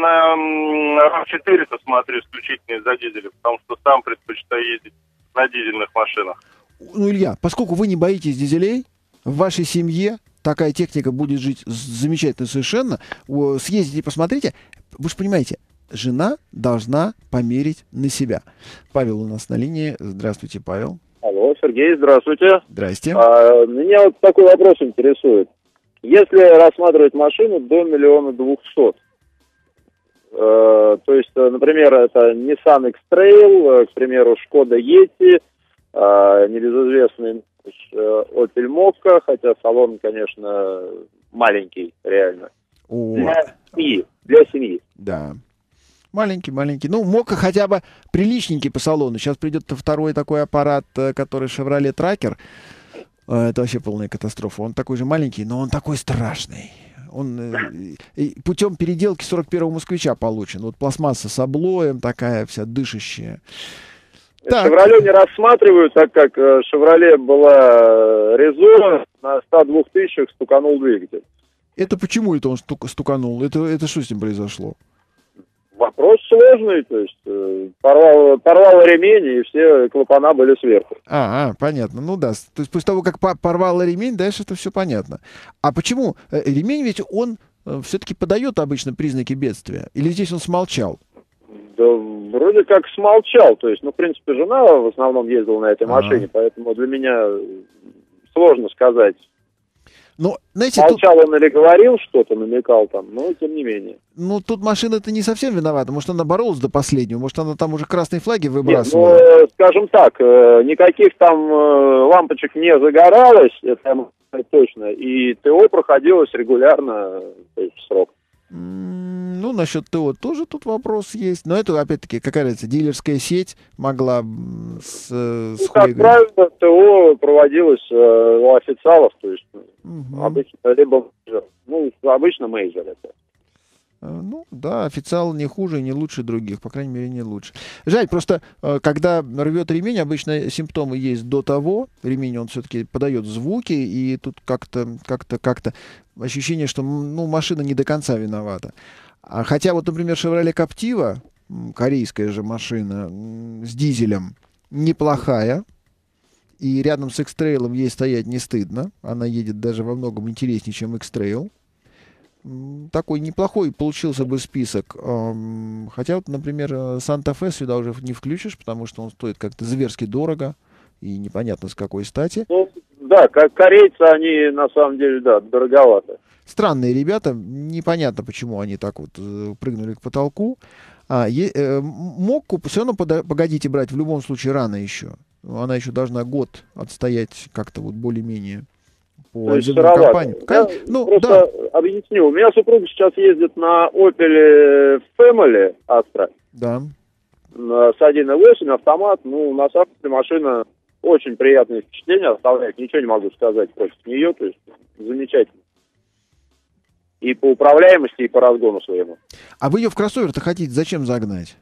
на рав четыре-то смотрю исключительно из-за дизеля, потому что сам предпочитаю ездить на дизельных машинах. Ну, Илья, поскольку вы не боитесь дизелей, в вашей семье такая техника будет жить замечательно совершенно. Съездите и посмотрите. Вы же понимаете, жена должна померить на себя. Павел у нас на линии. Здравствуйте, Павел. Алло, Сергей, здравствуйте. Здрасте. А, меня вот такой вопрос интересует. Если рассматривать машину до миллиона двухсот, э, то есть, например, это Nissan X-Trail, к примеру, Skoda Yeti, э, небезызвестный э, Opel Mokka, хотя салон, конечно, маленький, реально. О. Для семьи. Для семьи. Да. Маленький, маленький. Ну, Mokka хотя бы приличненький по салону. Сейчас придет второй такой аппарат, который Chevrolet Tracker. Это вообще полная катастрофа. Он такой же маленький, но он такой страшный. Он э, путем переделки сорок первого москвича получен. Вот пластмасса с облоем такая вся дышащая. Chevrolet не рассматриваю, так как Chevrolet была Резо, на ста двух тысячах стуканул двигатель. Это почему это он стук, стуканул? Это, это что с ним произошло? Вопрос сложный, то есть э, порвал, порвал ремень, и все клапана были сверху. А, а, понятно, ну да. То есть после того, как порвал ремень, дальше это все понятно. А почему? Ремень ведь он э, все-таки подает обычно признаки бедствия? Или здесь он смолчал? Да вроде как смолчал, то есть, ну, в принципе, жена в основном ездила на этой А-а-а. машине, поэтому для меня сложно сказать. Но, знаете, Молчал тут... он или говорил что-то, намекал там, но тем не менее. Ну, тут машина-то не совсем виновата. Может, она боролась до последнего, может, она там уже красные флаги выбрасывала. Нет, ну, скажем так, никаких там лампочек не загоралось, это точно, и ТО проходилось регулярно, то есть в срок. Mm, Ну, насчет ТО тоже тут вопрос есть. Но это, опять-таки, какая разница, дилерская сеть могла с, с ну, как правило, ТО проводилось э, у официалов, то есть угу. обычно, либо ну, обычно мейджор это. Ну, да, официал не хуже и не лучше других, по крайней мере, не лучше. Жаль, просто, когда рвет ремень, обычно симптомы есть до того, ремень, он все-таки подает звуки, и тут как-то, как-то, как-то ощущение, что, ну, машина не до конца виновата. А хотя вот, например, Chevrolet Captiva, корейская же машина с дизелем, неплохая, и рядом с X-Trail ей стоять не стыдно, она едет даже во многом интереснее, чем X-Trail. Такой неплохой получился бы список. Хотя, вот, например, Санта-Фе сюда уже не включишь, потому что он стоит как-то зверски дорого и непонятно с какой стати. Ну, да, как корейцы, они на самом деле, да, дороговато. Странные ребята, непонятно, почему они так вот прыгнули к потолку. А, е, э, Мокку все равно пода- погодите брать, в любом случае рано еще. Она еще должна год отстоять как-то вот более-менее. То есть сыровато. Я ну, просто да. объясню. У меня супруга сейчас ездит на Opel Family Astra. Да. С один и восемь автомат. Ну, на самом деле машина очень приятное впечатление оставляет. Ничего не могу сказать против нее. То есть замечательно. И по управляемости, и по разгону своему. А вы ее в кроссовер-то хотите зачем загнать?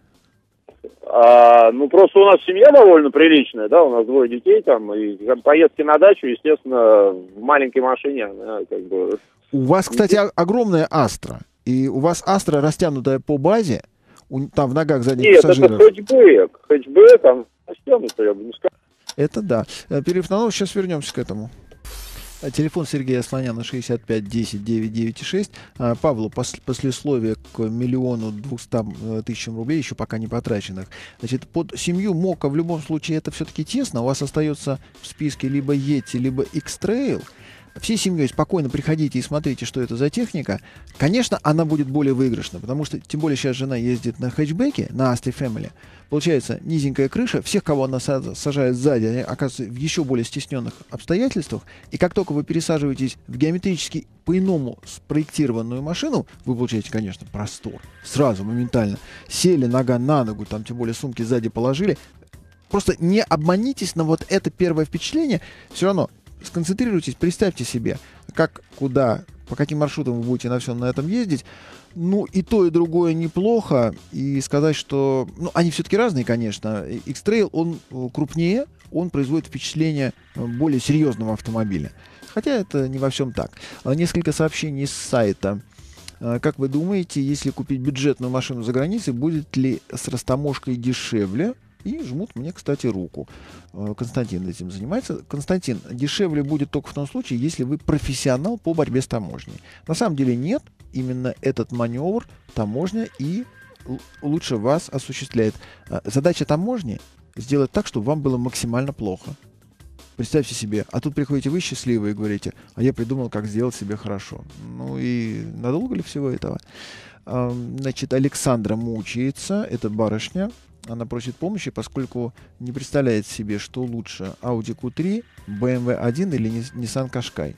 А, ну, просто у нас семья довольно приличная, да, у нас двое детей там, и поездки на дачу, естественно, в маленькой машине, да, как бы... У вас, кстати, огромная Астра, и у вас Астра растянутая по базе, у, там в ногах задних Нет, пассажиров. Нет, это хэтчбэк, хэтчбэк, там растянутый, я бы не сказал. Это да. Перерыв на новость, сейчас вернемся к этому. Телефон Сергея Слоняна шестьдесят пять десять девять девять шесть. Павлу пос- послесловие к миллиону двухстам тысячам рублей, еще пока не потраченных. Значит, под семью Мокко в любом случае это все-таки тесно. У вас остается в списке либо Yeti, либо X-Trail. Всей семьей спокойно приходите и смотрите, что это за техника. Конечно, она будет более выигрышна, потому что, тем более, сейчас жена ездит на хэтчбеке, на Astra Family. Получается, низенькая крыша, всех, кого она сажает сзади, они оказываются в еще более стесненных обстоятельствах. И как только вы пересаживаетесь в геометрически по-иному спроектированную машину, вы получаете, конечно, простор. Сразу, моментально. Сели нога на ногу, там, тем более, сумки сзади положили. Просто не обманитесь на вот это первое впечатление. Все равно сконцентрируйтесь, представьте себе, как, куда, по каким маршрутам вы будете на всем на этом ездить. Ну, и то, и другое неплохо. И сказать, что... Ну, они все-таки разные, конечно. X-Trail, он крупнее, он производит впечатление более серьезного автомобиля. Хотя это не во всем так. Несколько сообщений с сайта. Как вы думаете, если купить бюджетную машину за границей, будет ли с растаможкой дешевле? И жмут мне, кстати, руку. Константин этим занимается. Константин, дешевле будет только в том случае, если вы профессионал по борьбе с таможней. На самом деле нет. Именно этот маневр таможня и л- лучше вас осуществляет. Задача таможни — сделать так, чтобы вам было максимально плохо. Представьте себе, а тут приходите вы счастливые и говорите, а я придумал, как сделать себе хорошо. Ну и надолго ли всего этого? Значит, Александра мучается, это барышня. Она просит помощи, поскольку не представляет себе, что лучше, Audi кью три, бэ эм вэ один или Nissan Qashqai.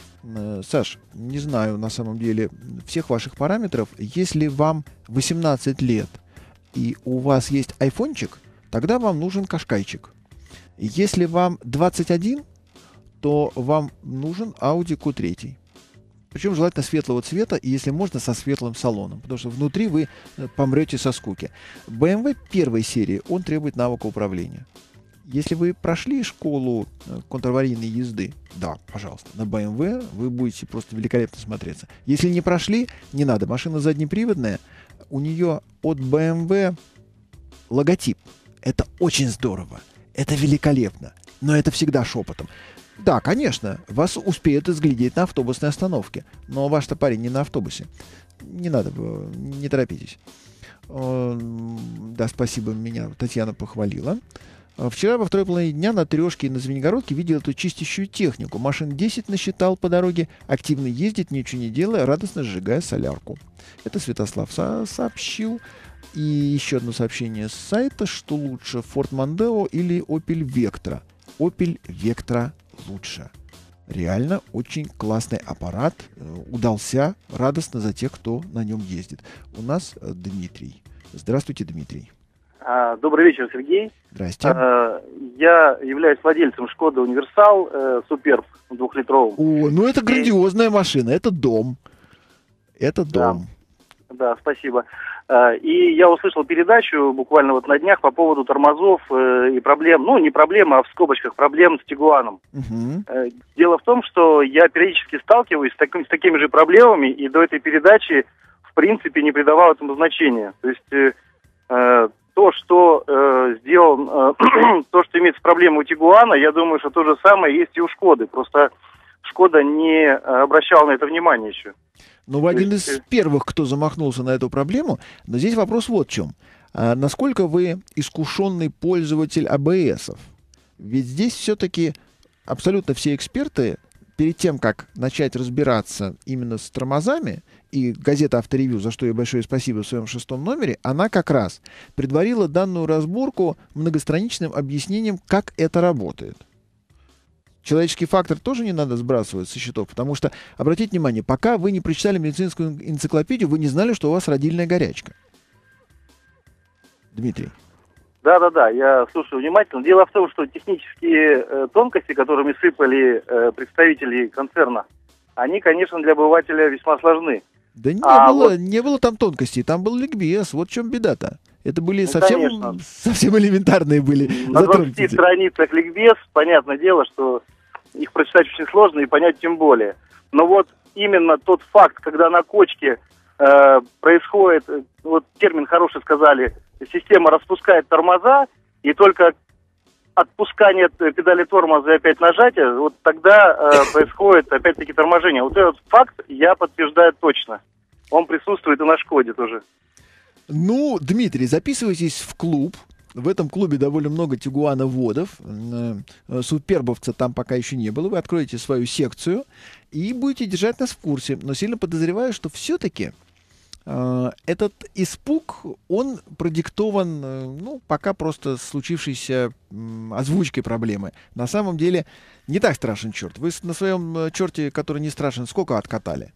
Саш, не знаю на самом деле всех ваших параметров. Если вам восемнадцать лет и у вас есть айфончик, тогда вам нужен Qashqaiчик. Если вам двадцать один, то вам нужен Audi кью три. Причем желательно светлого цвета, и если можно, со светлым салоном, потому что внутри вы помрете со скуки. бэ эм вэ первой серии, он требует навыка управления. Если вы прошли школу контраварийной езды, да, пожалуйста, на бэ эм вэ вы будете просто великолепно смотреться. Если не прошли, не надо. Машина заднеприводная, у нее от бэ эм вэ логотип. Это очень здорово, это великолепно, но это всегда шепотом. Да, конечно, вас успеют изглядеть на автобусной остановке, но ваш-то парень не на автобусе. Не надо, не торопитесь. Да, спасибо, меня Татьяна похвалила. Вчера во второй половине дня на Трешке и на Звенигородке видел эту чистящую технику. Машин десять насчитал по дороге, активно ездит, ничего не делая, радостно сжигая солярку. Это Святослав со- сообщил. И еще одно сообщение с сайта, что лучше, Ford Mondeo или Opel Vectra. Opel Vectra лучше. Реально очень классный аппарат. Удался радостно за тех, кто на нем ездит. У нас Дмитрий. Здравствуйте, Дмитрий. Добрый вечер, Сергей. Здрасте. Я являюсь владельцем Шкода Универсал Суперб двухлитровым. О, ну это грандиозная машина, это дом. Это дом. Да, да, спасибо. И я услышал передачу буквально вот на днях по поводу тормозов и проблем, ну не проблем, а в скобочках проблем с Тигуаном. Угу. Дело в том, что я периодически сталкиваюсь с, таким, с такими же проблемами, и до этой передачи в принципе не придавал этому значения. То есть э, то, что э, сделал, э, то, что имеется проблема у Тигуана, я думаю, что то же самое есть и у Шкоды. Просто Шкода не обращала на это внимание еще. Ну, вы один из первых, кто замахнулся на эту проблему. Но здесь вопрос вот в чем. А насколько вы искушенный пользователь АБСов? Ведь здесь все-таки абсолютно все эксперты, перед тем, как начать разбираться именно с тормозами, и газета «Авторевью», за что ей большое спасибо в своем шестом номере, она как раз предварила данную разборку многостраничным объяснением, как это работает. Человеческий фактор тоже не надо сбрасывать со счетов, потому что, обратите внимание, пока вы не прочитали медицинскую энциклопедию, вы не знали, что у вас родильная горячка. Дмитрий. Да-да-да, я слушаю внимательно. Дело в том, что технические э, тонкости, которыми сыпали э, представители концерна, они, конечно, для обывателя весьма сложны. Да не, а было, вот... не было там тонкостей, там был ликбез, вот в чем беда-то. Это были ну, совсем, совсем элементарные были. На двадцати страницах ликбез, понятное дело, что их прочитать очень сложно и понять тем более. Но вот именно тот факт, когда на кочке э, происходит, вот термин хороший сказали, система распускает тормоза, и только отпускание педали тормоза и опять нажатие, вот тогда э, происходит опять-таки торможение. Вот этот факт я подтверждаю точно. Он присутствует и на Шкоде тоже. Ну, Дмитрий, записывайтесь в клуб. В этом клубе довольно много тигуановодов. Супербовца там пока еще не было. Вы откроете свою секцию и будете держать нас в курсе. Но сильно подозреваю, что все-таки э, этот испуг, он продиктован, э, ну, пока просто случившейся э, озвучкой проблемы. На самом деле не так страшен черт. Вы на своем черте, который не страшен, сколько откатали?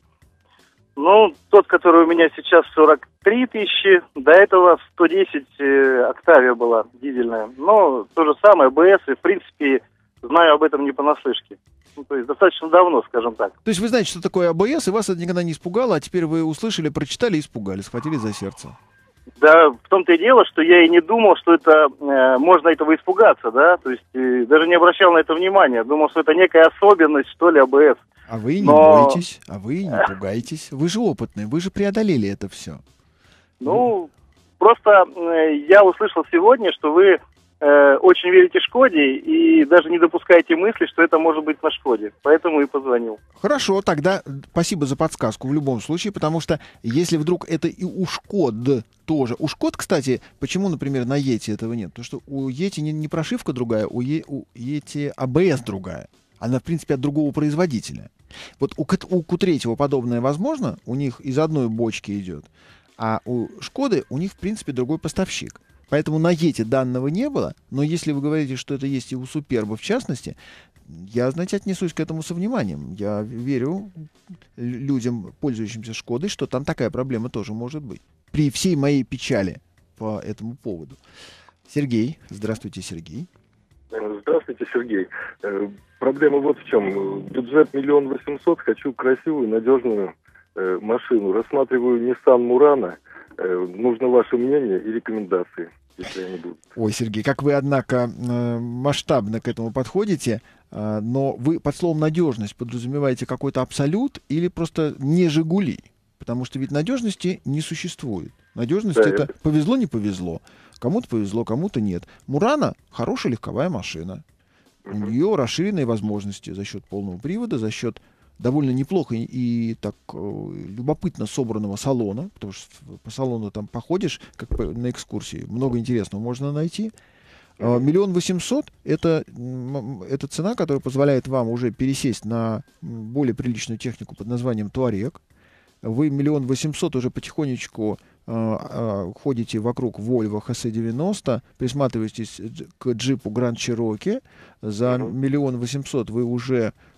Ну, тот, который у меня сейчас сорок три тысячи, до этого сто десять э, Октавия была дизельная. Но то же самое, БС, и в принципе знаю об этом не понаслышке. Ну, то есть достаточно давно, скажем так. То есть вы знаете, что такое АБС, и вас это никогда не испугало, а теперь вы услышали, прочитали и испугали, схватили за сердце. Да, в том-то и дело, что я и не думал, что это э, можно этого испугаться, да, то есть э, даже не обращал на это внимания, думал, что это некая особенность, что ли, АБС. А вы не Но... бойтесь, а вы не пугайтесь. Вы же опытные, вы же преодолели это все. Ну, просто э, я услышал сегодня, что вы э, очень верите Шкоде и даже не допускаете мысли, что это может быть на Шкоде. Поэтому и позвонил. Хорошо, тогда спасибо за подсказку в любом случае, потому что если вдруг это и у Шкод тоже. У Шкод, кстати, почему, например, на Йети этого нет? Потому что у Йети не, не прошивка другая, у, е, у Йети АБС другая. Она, в принципе, от другого производителя. Вот у, у Q три подобное возможно, у них из одной бочки идет, а у Шкоды у них, в принципе, другой поставщик. Поэтому на Йети данного не было, но если вы говорите, что это есть и у Суперба в частности, я, знаете, отнесусь к этому со вниманием. Я верю людям, пользующимся Шкодой, что там такая проблема тоже может быть. При всей моей печали по этому поводу. Сергей. Здравствуйте, Сергей. Здравствуйте, Сергей. Э, проблема вот в чем. Бюджет миллион восемьсот, хочу красивую, надежную э, машину. Рассматриваю Nissan Murano. Э, нужно ваше мнение и рекомендации, если они будут. Ой, Сергей, как вы, однако, э, масштабно к этому подходите. Э, но вы под словом «надежность» подразумеваете какой-то абсолют или просто не «Жигули»? Потому что ведь надежности не существует. Надежность да, это, это повезло, не повезло. Кому-то повезло, кому-то нет. Мурано — хорошая легковая машина. Uh-huh. У нее расширенные возможности за счет полного привода, за счет довольно неплохо и, и так э, любопытно собранного салона, потому что по салону там походишь, как по, на экскурсии, много интересного можно найти. Миллион восемьсот — это, это цена, которая позволяет вам уже пересесть на более приличную технику под названием Туарек. Вы миллион восемьсот уже потихонечку э, э, ходите вокруг Volvo эйч эс девяносто, присматриваетесь к джипу Grand Cherokee. За миллион восемьсот вы уже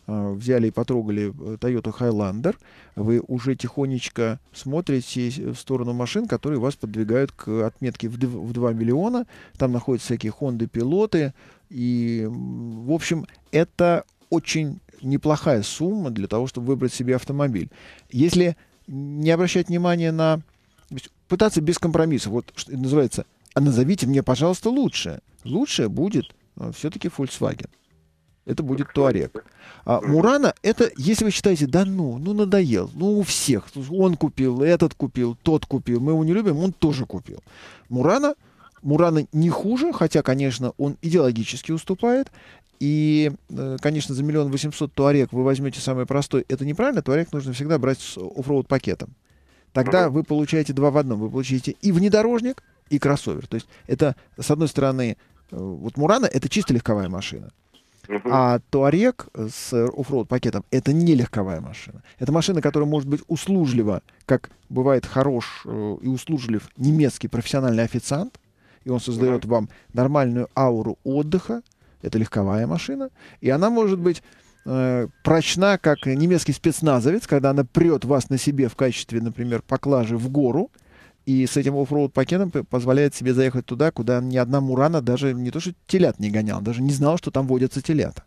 э, взяли и потрогали Toyota Highlander, вы уже тихонечко смотрите в сторону машин, которые вас подвигают к отметке в два миллиона. Там находятся всякие Honda пилоты. И, в общем, это очень неплохая сумма для того, чтобы выбрать себе автомобиль. Если не обращать внимания на... Пытаться без компромиссов. Вот что называется, а назовите мне, пожалуйста, лучшее. Лучшее будет а, все-таки Volkswagen. Это будет Touareg. А Murano, это, если вы считаете, да ну, ну надоел, ну у всех. Он купил, этот купил, тот купил. Мы его не любим, он тоже купил. Murano, Murano не хуже, хотя, конечно, он идеологически уступает. И, конечно, за миллион восемьсот Touareg вы возьмете самый простой. Это неправильно. Touareg нужно всегда брать с оффроуд пакетом. Тогда uh-huh. вы получаете два в одном. Вы получаете и внедорожник, и кроссовер. То есть это, с одной стороны, вот Murano — это чисто легковая машина. Uh-huh. А Touareg с оффроуд пакетом — это не легковая машина. Это машина, которая может быть услужлива, как бывает хорош и услужлив немецкий профессиональный официант. И он создает uh-huh. вам нормальную ауру отдыха. Это легковая машина. И она может быть э, прочна, как немецкий спецназовец, когда она прет вас на себе в качестве, например, поклажи в гору. И с этим оффроуд пакетом позволяет себе заехать туда, куда ни одна Murano даже не то что телят не гоняла, даже не знала, что там водятся телята.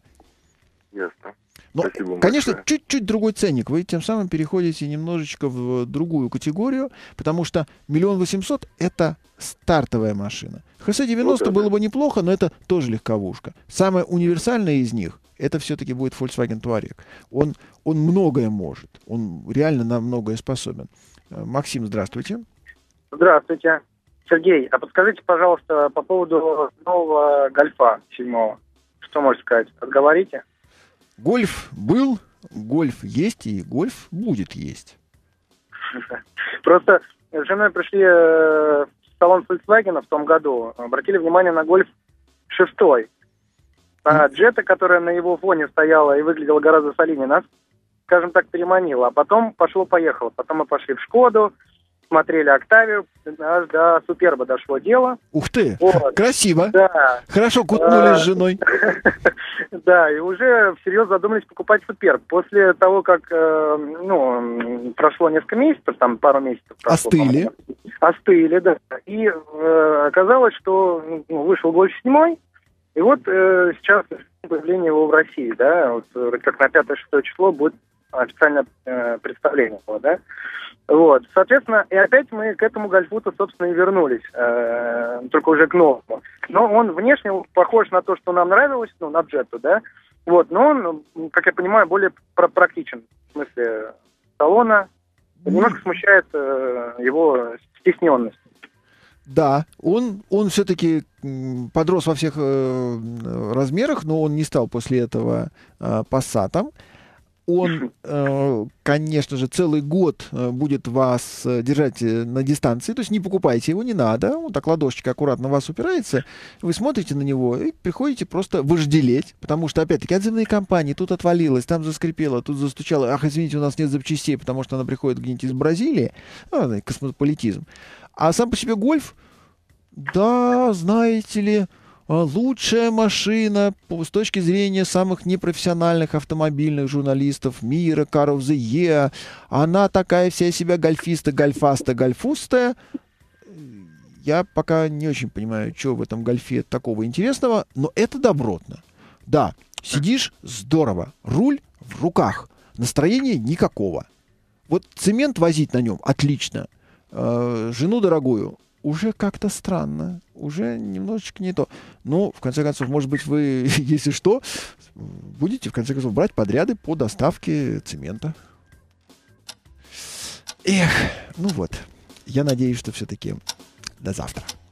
Ясно. Но, Спасибо конечно, большое. чуть-чуть другой ценник. Вы тем самым переходите немножечко в другую категорию, потому что миллион восемьсот — это стартовая машина. эйч эс девяносто Вот было бы неплохо, но это тоже легковушка. Самая универсальная из них — это все-таки будет Volkswagen Touareg. Он, он многое может. Он реально на многое способен. Максим, здравствуйте. Здравствуйте. Сергей, а подскажите, пожалуйста, по поводу нового Гольфа седьмого. Что можете сказать? Отговорите? Гольф был, Гольф есть и Гольф будет есть. Просто с женой пришли в салон Volkswagen в том году, обратили внимание на Гольф шестой. А Джета, которая на его фоне стояла и выглядела гораздо солиднее, нас, скажем так, переманила. А потом пошло-поехало. Потом мы пошли в Шкоду, смотрели Октавию, аж до Суперба дошло дело. Ух ты, вот. Красиво. Да. Хорошо кутнули с женой. Да, и уже всерьез задумались покупать Суперб. После того, как ну, прошло несколько месяцев, там пару месяцев прошло. Остыли. Остыли, да. И э, оказалось, что ну, вышел Гольф седьмой, и вот э, сейчас появление его в России, да, вот, как на пятое-шестое число будет официальное э, представление его, да. Вот, соответственно, и опять мы к этому Гольфу-то, собственно, и вернулись, э, только уже к новому. Но он внешне похож на то, что нам нравилось, ну, на Джетту, да, вот, но он, как я понимаю, более пр- практичен, в смысле салона, немножко смущает э, его стесненность. Да, он, он все-таки подрос во всех э, размерах, но он не стал после этого э, пассатом. Он, э, конечно же, целый год э, будет вас э, держать э, на дистанции, то есть не покупайте его, не надо. Он так ладошечка аккуратно в вас упирается, вы смотрите на него и приходите просто вожделеть, потому что, опять-таки, отзывные компании, тут отвалилось, там заскрипело, тут застучало, ах, извините, у нас нет запчастей, потому что она приходит где-нибудь из Бразилии, ну, космополитизм. А сам по себе Гольф, да, знаете ли, лучшая машина с точки зрения самых непрофессиональных автомобильных журналистов мира, Car of the Year. Она такая вся себя гольфиста, гольфаста, гольфустая. Я пока не очень понимаю, что в этом гольфе такого интересного, но это добротно. Да, сидишь здорово, руль в руках, настроения никакого. Вот цемент возить на нем отлично. Э, жену дорогую уже как-то странно, уже немножечко не то. Но, в конце концов, может быть, вы, если что, будете, в конце концов, брать подряды по доставке цемента. Эх, ну вот. Я надеюсь, что все-таки до завтра.